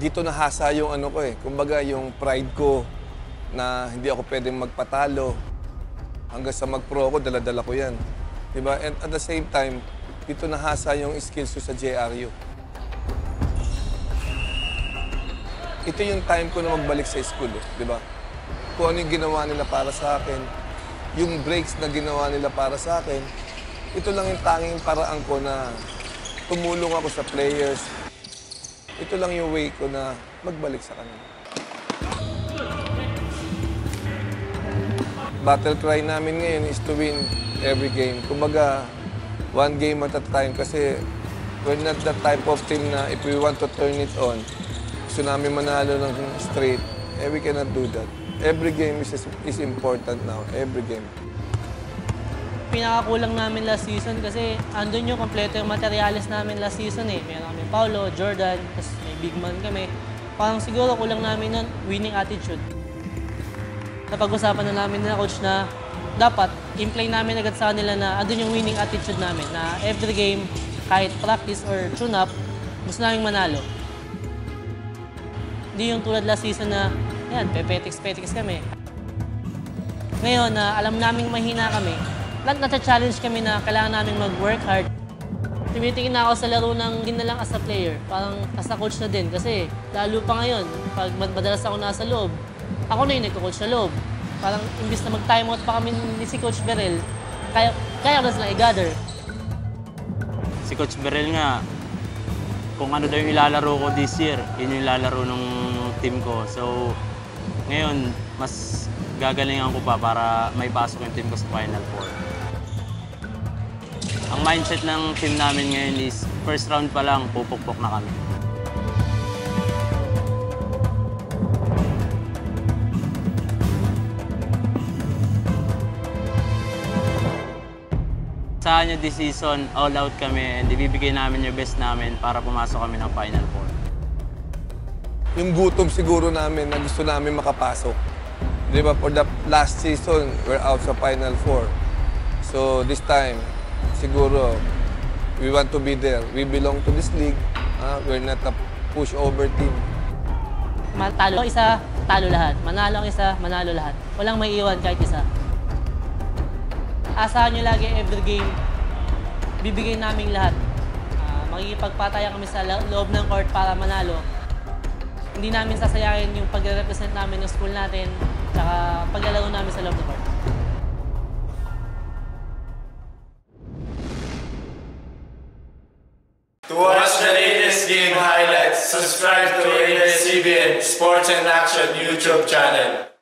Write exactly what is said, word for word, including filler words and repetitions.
dito nahasa yung ano ko eh. Kumbaga yung pride ko na hindi ako pwedeng magpatalo. Hanggang sa mag-pro ko, dala-dala ko yan. Diba? And at the same time, dito nahasa yung skills ko sa J R U. Ito yung time ko na magbalik sa school, eh, di ba? Kung ano yung ginawa nila para sa akin, yung breaks na ginawa nila para sa akin, ito lang yung tanging paraan ko na tumulong ako sa players. Ito lang yung way ko na magbalik sa kanila. Battle cry namin ngayon is to win every game. Kumbaga, one game at a time kasi we're not that type of team na if we want to turn it on, gusto namin manalo ng straight, eh, we cannot do that. Every game is, is important now, every game. Pinakakulang namin last season kasi andun yung kompleto yung materials namin last season eh. Meron kami Paulo, Jordan, tapos may big man kami. Parang siguro kulang namin nun, winning attitude. Napag-usapan na namin na coach na dapat in-play namin agad sa kanila na andun yung winning attitude namin na every game, kahit practice or tune-up, gusto namin manalo. Hindi yung tulad last season na, yan, pepetiks-petiks kami. Ngayon na alam naming mahina kami, lahat nata-challenge kami na kailangan namin mag-work hard. Tumitingin na ako sa laro ng din na lang as a player, parang as a coach na din. Kasi lalo pa ngayon, pag madalas ako nasa loob, ako na yung nagko-coach sa loob. Parang imbis na mag-timeout pa kami ni si Coach Berel, kaya, kaya ko na sila i-gather. Si Coach Berel nga, kung ano daw yung ilalaro ko this year, yun yung ilalaro ng team ko. So, ngayon, mas gagalingan ko pa para may pasok yung team ko sa Final Four. Ang mindset ng team namin ngayon is, first round pa lang, pupukpok na kami. Sa kanya this season, all out kami and ibibigay namin yung best namin para pumasok kami ng Final Four. Yung gutom siguro namin na gusto namin makapasok. Di ba, for the last season, we're out sa Final Four. So this time, siguro, we want to be there. We belong to this league. Uh, we're not a pushover team. Matalo isa, talo lahat. Manalo ang isa, manalo lahat. Walang may iwan kahit isa. Asahan nyo lagi every game, bibigay namin lahat. Uh, makikipagpatayan kami sa loob ng court para manalo. Hindi namin sasayangin yung pagre-represent namin ng school natin, tsaka paglalaro namin sa loob ng court. To watch the latest game highlights, subscribe to A B S C B N Sports and Action YouTube channel.